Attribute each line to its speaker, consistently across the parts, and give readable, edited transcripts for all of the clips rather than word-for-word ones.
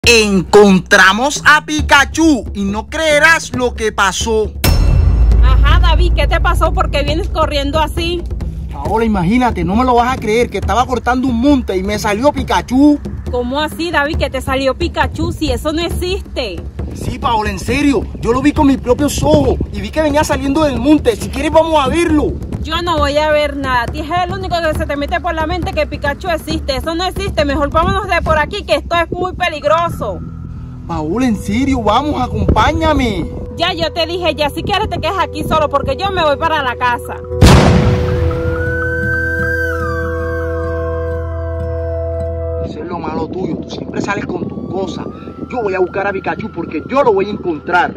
Speaker 1: Encontramos a Pikachu y no creerás lo que pasó.
Speaker 2: Ajá, David, ¿qué te pasó? ¿Por qué vienes corriendo así?
Speaker 1: Ahora imagínate, no me lo vas a creer, que estaba cortando un monte y me salió Pikachu.
Speaker 2: ¿Cómo así, David, que te salió Pikachu si eso no existe?
Speaker 1: Sí, Paola, en serio, yo lo vi con mis propios ojos y vi que venía saliendo del monte. Si quieres vamos a verlo.
Speaker 2: Yo no voy a ver nada. Es el único que se te mete por la mente que Pikachu existe. Eso no existe. Mejor vámonos de por aquí, que esto es muy peligroso.
Speaker 1: Paola, en serio, vamos, acompáñame.
Speaker 2: Ya, yo te dije, ya si quieres te quedas aquí solo porque yo me voy para la casa.
Speaker 1: Eso es lo malo tuyo, tú siempre sales con tus cosas. Yo voy a buscar a Pikachu porque yo lo voy a encontrar.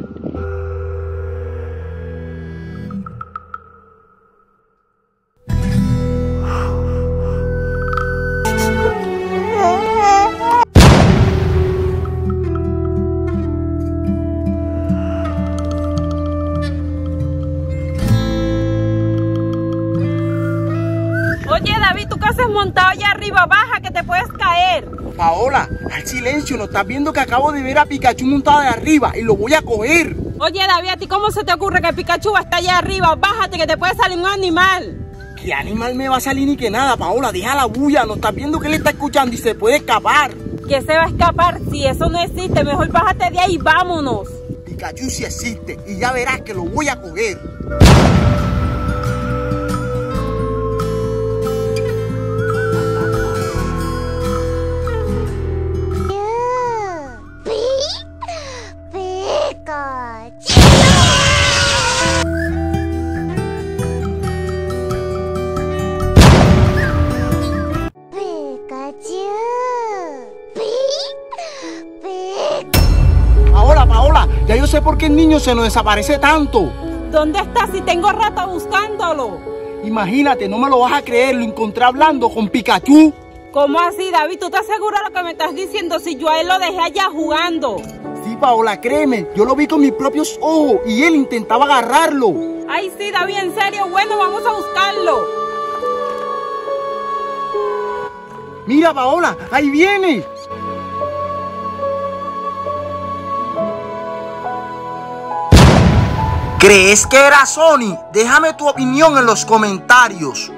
Speaker 2: Oye, David, ¿tú qué haces montado allá arriba? Baja, que te puedes caer.
Speaker 1: Paola, haz silencio, no estás viendo que acabo de ver a Pikachu montado de arriba y lo voy a coger.
Speaker 2: Oye, David, ¿a ti cómo se te ocurre que Pikachu va a estar allá arriba? Bájate, que te puede salir un animal.
Speaker 1: ¿Qué animal me va a salir ni que nada, Paola? Deja la bulla, no estás viendo que él está escuchando y se puede escapar.
Speaker 2: ¿Qué se va a escapar? Si eso no existe, mejor bájate de ahí y vámonos.
Speaker 1: Pikachu sí existe y ya verás que lo voy a coger. Paola, ya yo sé por qué el niño se nos desaparece tanto.
Speaker 2: ¿Dónde está? Si tengo rato buscándolo.
Speaker 1: Imagínate, no me lo vas a creer, lo encontré hablando con Pikachu.
Speaker 2: ¿Cómo así, David? ¿Tú estás seguro de lo que me estás diciendo? Si yo a él lo dejé allá jugando.
Speaker 1: Sí, Paola, créeme, yo lo vi con mis propios ojos y él intentaba agarrarlo.
Speaker 2: Ay, sí, David, en serio, bueno, vamos a buscarlo.
Speaker 1: Mira, Paola, ahí viene. ¿Crees que era Sony? Déjame tu opinión en los comentarios.